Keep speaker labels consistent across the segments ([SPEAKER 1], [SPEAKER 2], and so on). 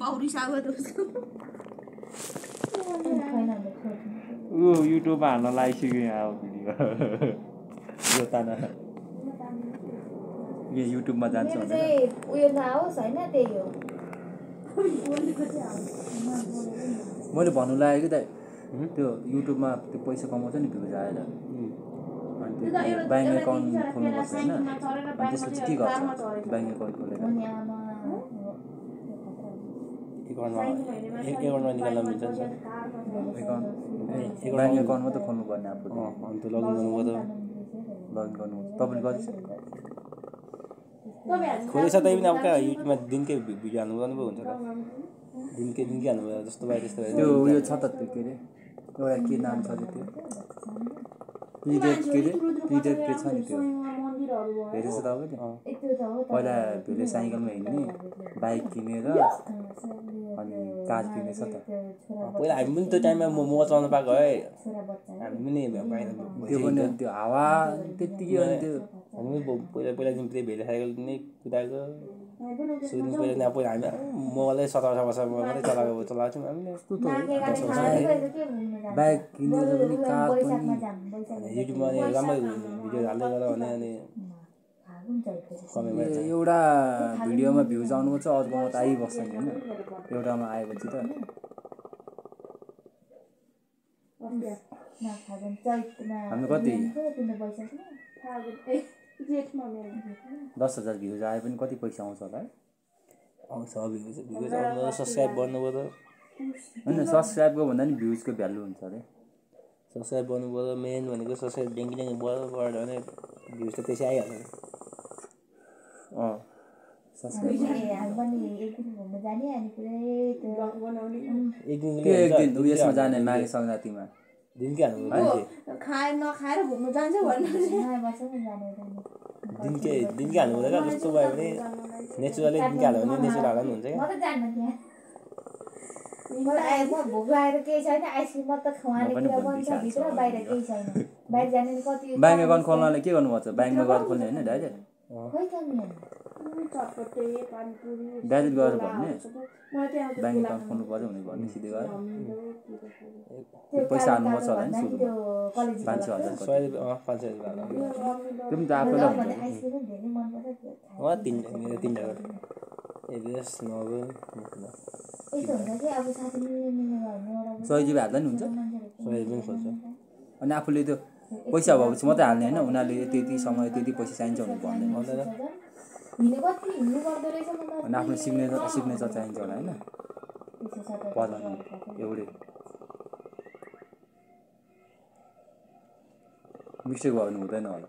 [SPEAKER 1] युट्युबमा हाल्न लागिसक्यो यहाँ अब भिडियो यो ताना यो युट्युबमा जान्छ
[SPEAKER 2] उयो नआओस् हैन त्यही हो
[SPEAKER 1] मैले भन्नु लागेको दाइ त्यो युट्युबमा त्यो पैसा कमाउँछ नि भ्युज आएर अनि त्यो ब्याङ्क एकाउन्ट खोल्नुपर्छ होइन अनि त्यसपछि के गर्छ ब्याङ्क एकाउन्ट खोलेर
[SPEAKER 3] एकाउन्टमा निकाल्न मिल्छ नि सर
[SPEAKER 1] ब्याङ्क एकाउन्ट मात्रै खोल्नुपर्ने आफूले
[SPEAKER 3] अन्त लगइन गर्नुभयो
[SPEAKER 1] लगइन गर्नु तपाईँले गरेछ
[SPEAKER 3] खोलेछ तै पनि अब कहाँ युट्युबमा दिनकै भिडियो हाल्नु गर्नुभयो हुन्छ त दिनकै हाल्नुभयो जस्तो भयो त्यस्तो भयो
[SPEAKER 1] त्यो उयो छ त त्यो के अरे एउटा के नाम छ त्यो पिरियड के अरे पिरियड के छ नि त्यो हेरेछ तपाईँले पहिला भेले साइकलमा हिँड्ने बाइक किनेर अनि कार किनेछ त
[SPEAKER 3] पहिला हामी पनि त्यो टाइममा मोबाइल चलाउनु पाएको है हामी पनि
[SPEAKER 1] त्यो पनि त्यो हावा त्यत्तिकै अनि त्यो
[SPEAKER 3] हामी पहिला दिन त्यही भेले साइकल नै कुदाएको सुरु पहिला पहिला हामी मोबाइलै 17 वर्षमा मात्रै चलाएको थियौँ हामीले
[SPEAKER 1] बाइक किनेर पनि कार पनि
[SPEAKER 3] युट्युबमा राम्रो भिडियो हाल्दै गर भने अनि
[SPEAKER 1] एउटा भिडियोमा भ्युज आउनुपर्छ अर्कोमा त आइबस्छ नि होइन एउटामा आएपछि त हामी कति 10,000 भ्युज आए पनि कति पैसा आउँछ होला है
[SPEAKER 3] आउँछ भ्युज आउनु सब्सक्राइब गर्नुभयो त
[SPEAKER 1] होइन सब्सक्राइबको भन्दा नि भ्युजको भ्यालु हुन्छ अरे
[SPEAKER 3] सब्सक्राइब गर्नुभयो मेन भनेको सब्सक्राइब डेङ्गी भयो भने भ्युज त त्यसै आइहाल्छ
[SPEAKER 1] एक दिन उयसमा जाने माघे सङ्क्रान्तिमा
[SPEAKER 3] दिनकै हाल्नु
[SPEAKER 2] नखाएर घुम्नु जान्छ दिनकै
[SPEAKER 3] हाल्नु हुँदैन जस्तो भयो भने नेचुरली दिनकै हाल्यो भने नेचुरल हाल्दा पनि हुन्छ क्या
[SPEAKER 2] भोक लागेर केही छैन आइसक्रिम मात्र खुवाउने कुरा बन्छ भित्र बाहिर केही छैन बाहिर जाने कति
[SPEAKER 1] ब्याङ्क एकाउन्ट खोल्नलाई के गर्नुपर्छ ब्याङ्कमा गएर खोल्ने होइन डाइरेक्ट डाइरेक्ट गएर भन्ने ब्याङ्क एकाउन्ट खोल्नु पर्यो भने भन्ने सिधै गएर पैसा हाल्नुपर्छ होला नि सुरु 500,000 त्यो पनि त आफूलाई
[SPEAKER 3] हुन्छ 3 एभरेज नभए
[SPEAKER 1] 100 GB हाल्दा नि हुन्छ
[SPEAKER 3] 100 पनि खोल्छ
[SPEAKER 1] अनि आफूले त्यो पैसा भएपछि मात्रै हाल्ने होइन उनीहरूले त्यति समय त्यति पैसा चाहिन्छ भनेर भन्दैन अनि आफ्नो सिग्नेचर चाहिन्छ होला होइन पर्दैन एउटै मिस्टेक भयो भने हुँदैन होला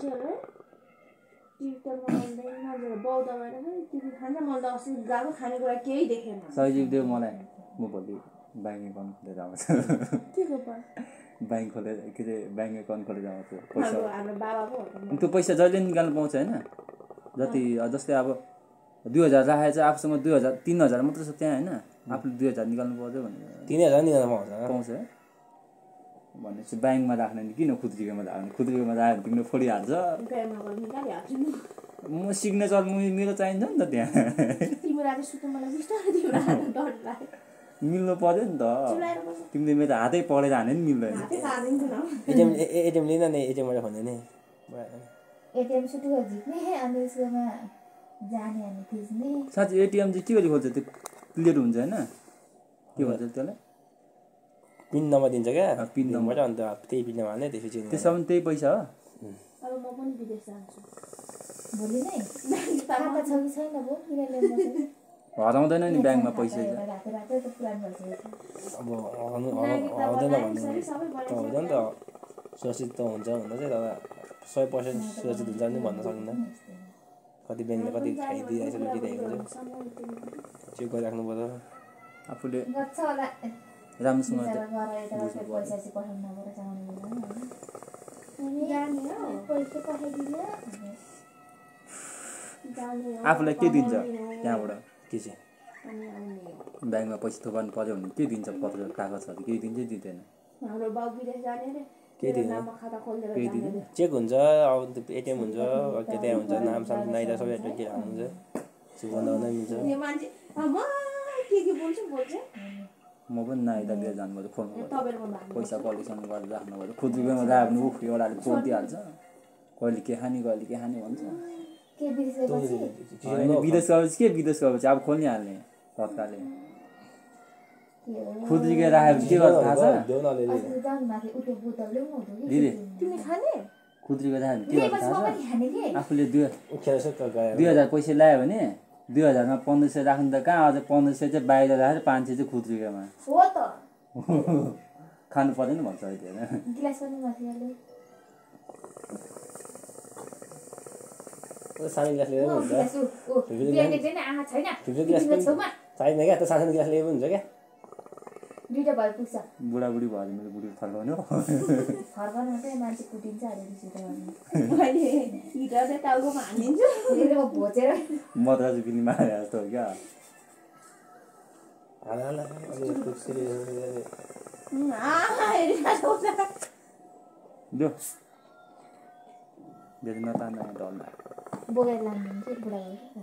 [SPEAKER 1] 100 GB देऊ मलाई म भोलि ब्याङ्क एकाउन्ट खोलेर आउँछु ब्याङ्क खोलेर के अरे ब्याङ्क एकाउन्ट खोलेर आउँछु पैसा त्यो पैसा जहिले निकाल्नु पाउँछ होइन जति जस्तै अब 2000 राखेर चाहिँ आफूसँग 2000 3000 मात्र छ त्यहाँ होइन आफूले 2000 निकाल्नु पर्यो भने
[SPEAKER 3] 3000 निकाल्नु
[SPEAKER 1] पाउँछ है भनेपछि ब्याङ्कमा राख्ने नि किन खुद्रीकोमा राख्ने खुद्रीकोमा राख्यो भने तिमीले फोडिहाल्छ म सिग्नेचर मेरो चाहिन्छ नि त त्यहाँ मिल्नु पर्यो नि त तिमीले मेरो हातै पढेर हाने नि मिल्दैन
[SPEAKER 3] एटिएम लिन नि एटिएमबाट खोल्ने नि
[SPEAKER 1] साँच्चै एटिएम चाहिँ के गरी खोल्छ त्यो क्लियर हुन्छ होइन के भन्छ त्यसलाई
[SPEAKER 3] पिन नम्बर दिन्छ क्या
[SPEAKER 1] पिन नम्बर
[SPEAKER 3] अन्त त्यही पिनमा हाल्ने त्यसपछि
[SPEAKER 1] त्यसमा पनि त्यही पैसा हो हराउँदैन नि ब्याङ्कमा पैसा
[SPEAKER 3] अब हराउँदैन भन्नु त हुँदैन नि त सुरक्षित त हुन्छ भन्दा चाहिँ तर 100% सुरक्षित हुन्छ नि भन्न सकिन्न कति ब्याङ्कले कति खाइदिइरहेछ लुटिरहेको हुन्छ चेक गरिराख्नु पर्छ
[SPEAKER 1] आफूले राम्रोसँग आफूलाई के दिन्छ त्यहाँबाट
[SPEAKER 3] के चाहिँ
[SPEAKER 1] ब्याङ्कमा पैसा थुपार्नु पर्यो भने के दिन्छ पत्र कागजहरू केही दिन्छ दिँदैन
[SPEAKER 3] केही दिँदैन चेक हुन्छ अब एटिएम हुन्छ के त्यहाँ हुन्छ नाम साम नाइदा सबै एड्रेस हाल्नु हुन्छ सुगन्ध मिल्छ
[SPEAKER 1] म पनि नाइदा लिएर जानुपर्छ फोन पैसा कलेक्सन गरेर राख्नुपर्छ खुद्रीकोमा गयो भने उफ एउटाले खोलिदिइहाल्छ कहिले के खाने भन्छ होइन विदेश गएपछि अब खोलिहाल्ने तत्कालै खुद्रीकै राखेपछि के गर्छ थाहा छ दिदी खुद्रीको राखेपछि के गर्छ थाहा छ आफूले 2000 पैसा ल्यायो भने 2000 मा 1500 राख्नु त कहाँ अझ 1500 चाहिँ बाहिर राखेर 500 चाहिँ खुद्रीकोमा
[SPEAKER 2] हो त
[SPEAKER 1] खानु पर्दैन भन्छ अहिले
[SPEAKER 2] गिलास पनि माथिले
[SPEAKER 3] सानो गिलास लिएर हुन्छ चाहिँदैन क्या त्यो सानो गिलास लिएर हुन्छ क्या
[SPEAKER 2] दुईटा भए पुग्छ
[SPEAKER 1] बुढाबुढी भयो भने मेरो बुढी फर्काउनु
[SPEAKER 2] फर्काउनु मात्रै मान्छे कुटिन्छ अरे मैले हिटर चाहिँ टाउकोमा हानिदिन्छु भोचेर
[SPEAKER 1] मद्रास बिनी मारे जस्तो हो क्या बेसी नतान्दा डल्ला
[SPEAKER 2] बोकेर लान्छु बुढाबुढी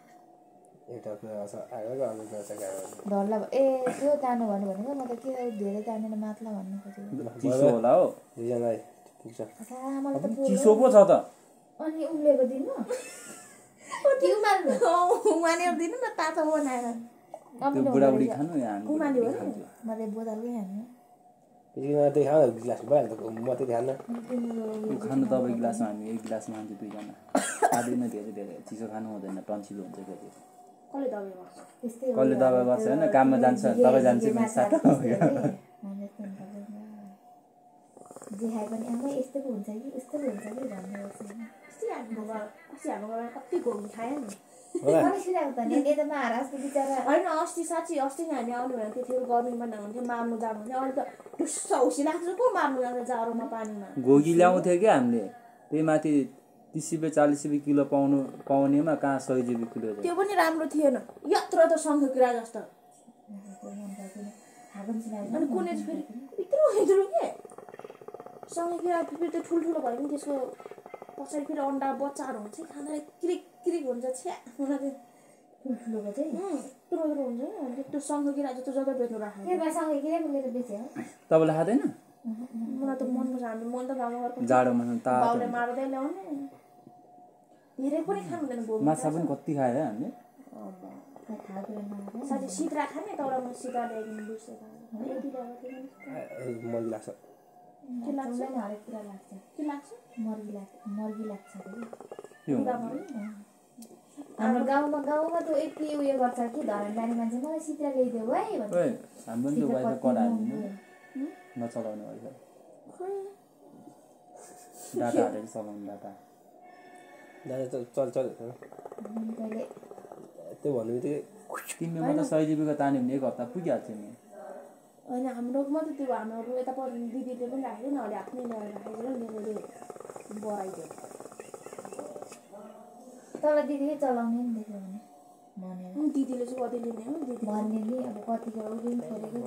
[SPEAKER 2] डल्ला ए त्यो तान्नु भन्नु भनेको म त के धेरै तानेर मात्ला भन्नु खोजेको
[SPEAKER 1] चिसो होला हो
[SPEAKER 2] मलाई त
[SPEAKER 1] चिसो पो छ त
[SPEAKER 2] अनि उम्लेको दिनु के उमाल्नु उमालेर दिनु न तातो बनाएर
[SPEAKER 1] त्यो बुढाबुढी खानु यहाँ
[SPEAKER 2] उमाल्यो भने म त बोतलकै खानु
[SPEAKER 3] गिलास भइहाल्छ म त्यति खान्न
[SPEAKER 1] खानु तपाईँ गिलासमा हामी एक गिलासमा खान्छ दुईजना खाँदैन धेरै चिसो खानु हुँदैन टन्सिलो हुन्छ फेरि कसले दबाई गर्छ होइन काममा जान्छ तपाईँ जान्छ
[SPEAKER 2] जे खाए पनि आमा यस्तो पो हुन्छ कि उस्तो पो हुन्छ कि भन्ने
[SPEAKER 4] होइन अस्ति साँच्ची अस्ति नै हामी आउनु भएको थियो गर्मीमा नहुन्थ्यो मार्नु जानुहुन्थ्यो अहिले त ढुस्स हुसी लाग्छ को मार्नु जान्छ जाडोमा पानीमा
[SPEAKER 1] घोगी ल्याउँथ्यो क्या हामीले त्यही माथि 30 रुपियाँ 40 रुपियाँ किलो पाउनेमा कहाँ 100 रुपियाँ किलो
[SPEAKER 4] त्यो पनि राम्रो थिएन यत्रो त शङ्खकिरा जस्तो अनि कुनै फेरि यत्रो के शङ्खकिरा फेरि त्यो ठुल्ठुलो भयो भने त्यसको पछाडि फेरि अन्डा बच्चाहरू हुन्छ खाँदा क्रिक हुन्छ छ्या मलाई
[SPEAKER 2] ठुल्ठुलोको चाहिँ
[SPEAKER 4] यत्रो हुन्छ त्यो शङ्खकिरा जस्तो जग्गा बेच्नु राख्नु
[SPEAKER 1] तपाईँले खाँदैन
[SPEAKER 4] मलाई त मन पर्छ मन त गाउँमा
[SPEAKER 1] जाडोमा
[SPEAKER 4] बाउले मार्दै ल्याउने धेरै पनि खानु हुँदैन
[SPEAKER 1] माछा पनि कति खायो हामीले
[SPEAKER 4] साथै सिद्रा खाने तर म सिद्रा ल्याइदिनु बिर्सेँ
[SPEAKER 3] मर्गी लाग्छ
[SPEAKER 2] मर्गी लाग्छ हाम्रो गाउँमा त यति उयो गर्छ कि धरान जाने मान्छे मलाई सिद्रा ल्याइदेऊ है भन्छ
[SPEAKER 1] हाम्रो नि वाइफाई कडा नचलाउने वाइफाई डाटा हालेर चलाउनु डाटा
[SPEAKER 3] चल त्यो भन्नु बित्तिकै
[SPEAKER 1] तिमीले मात्रै 100 रुपियाँको तान्यो भने 1 हप्ता पुगिहाल्छ नि
[SPEAKER 4] होइन हाम्रोमा त त्यो हाम्रो यता दिदीले पनि राखेको न अहिले आफ्नै ल्याएर राखेर ल्याएर बढाइदियो
[SPEAKER 2] तल दिदीले चलाउने नि देख्यो भने
[SPEAKER 4] दिदीले चाहिँ कति लिने हो दिदी
[SPEAKER 2] भन्ने नि अब कतिको उदिन छोडेको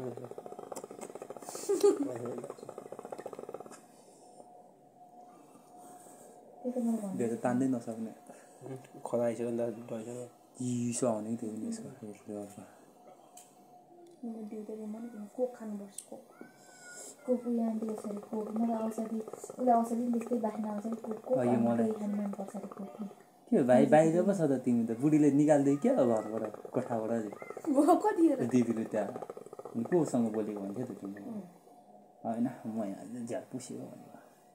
[SPEAKER 1] धेरै तान्दै नसक्ने
[SPEAKER 3] खदा आइसक्यो नि त
[SPEAKER 1] चिसो आउने थियो नि यसको
[SPEAKER 4] कोक खानुपर्छ
[SPEAKER 2] कोक उयो दिएछरी कोक मलाई औषधि उसले औषधि त्यस्तै बाख्ना औषधि कोकको
[SPEAKER 1] मलाई
[SPEAKER 2] खानु मनपर्छ कोक
[SPEAKER 1] के भाइ बाहिर पो छ त तिमी त बुढीले निकाल्दै क्या घरबाट कोठाबाट दिदीले त्यहाँ कोसँग बोलेको भन्थ्यो त तिमी होइन म यहाँ झ्याल पुसेको भनेको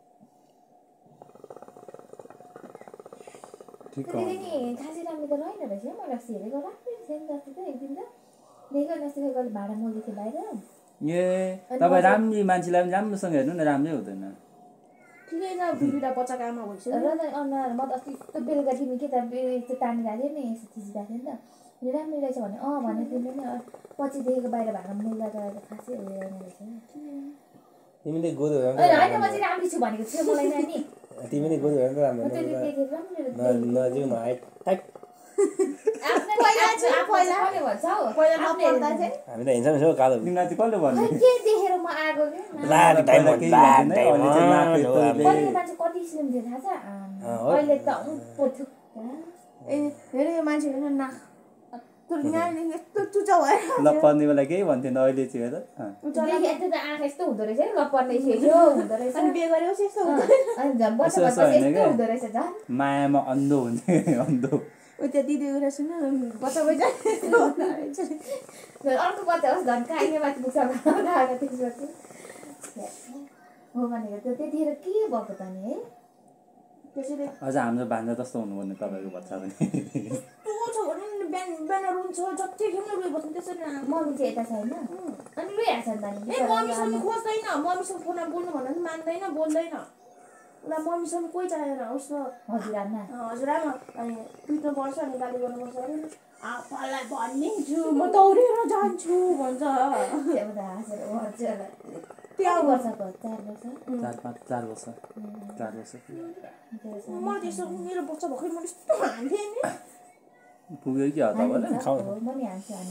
[SPEAKER 2] नि खासै राम्रो त रहेन रहेछ मलाई अस्ति हेरेको राम्रो थिएन त अस्ति त एकदिन त देखेको अस्ति कहिले भाडा मोल्दै थियो बाहिर
[SPEAKER 1] ए तपाईँ राम्री मान्छेलाई पनि राम्रोसँग हेर्नु न राम्रै हुँदैन
[SPEAKER 4] ठिकै छ बिबिरा बच्चाको आमा भइसक्यो
[SPEAKER 2] र अनुहार म त अस्ति यस्तो बेलुका तिमी के त यस्तो तानिरहेको थियो नि यस्तो थिचिरहेको थियो नि त राम्रो रहेछ भने भने तिमीले नि पछि देखेको बाहिर भाडा मोल्दा त खासै उयो रहेछ
[SPEAKER 3] तिमीले गोदो
[SPEAKER 2] होइन म चाहिँ राम्रो छु भनेको थियो मलाई नानी
[SPEAKER 3] तिमीले गोदो हेर्नु राम्रो नजिउ न हाइट टाइट हामी त हिँड्छौँ यसो कालो
[SPEAKER 1] तिमीलाई चाहिँ कसले भन्ने
[SPEAKER 2] के देखेर म आएको मान्छे कति स्लिम थियो थाहा छ अहिले त
[SPEAKER 4] ए धेरै यो मान्छेहरू नाक तर यहाँदेखि यस्तो चुचा भएर
[SPEAKER 1] ल पर्ने बेला केही भन्थेन अहिले चाहिँ हेर
[SPEAKER 2] देखेको त आँखा यस्तो हुँदो रहेछ नि ल पर्ने छेड्यो हुँदो रहेछ
[SPEAKER 4] अनि बिहे गरेपछि यस्तो हुँदैन
[SPEAKER 2] अनि झन् बच्चा बच्चा यस्तो हुँदो रहेछ झन्
[SPEAKER 1] मायामा अन्धो हुन्थे अन्धो
[SPEAKER 4] ऊ त्यो दिदी कुरा सुन बच्चा बच्चा
[SPEAKER 2] अर्को बच्चा होस् झन् काइने माथि पुग्छ आएको त्यसपछि हो भनेको त्यो त्यतिखेर के भएको त नि है
[SPEAKER 4] त्यसैले
[SPEAKER 1] अझ हाम्रो भान्जा जस्तो हुनुपर्ने तपाईँको बच्चा पनि
[SPEAKER 4] छ भने बिहान बिहान रुन्छ जति खेल्न रोइबस्छ त्यसरी
[SPEAKER 2] मम्मी चाहिँ यता छैन अनि रोइहाल्छ नि त
[SPEAKER 4] ए मम्मीसँग खोज्दैन मम्मीसँग फोनमा बोल्नु भन्दा पनि मान्दैन बोल्दैन उसलाई मम्मीसँग कोही चाहिएन उसको
[SPEAKER 2] हजुरआमा
[SPEAKER 4] हजुरआमा अनि पिट्नु पर्छ अनि गाली गर्नुपर्छ अरे आपालाई भनिदिन्छु म दौडेर जान्छु भन्छ
[SPEAKER 2] एउटा हाँसेर हजुर
[SPEAKER 4] त्यहाँ
[SPEAKER 2] वर्षको 4 वर्ष
[SPEAKER 1] 4 वर्ष 4 वर्ष
[SPEAKER 4] म त्यसो मेरो बच्चा भर्खर म यस्तो हान्थेँ नि
[SPEAKER 1] पुग्यो कि हो तपाईँलाई
[SPEAKER 2] म नि हान्छु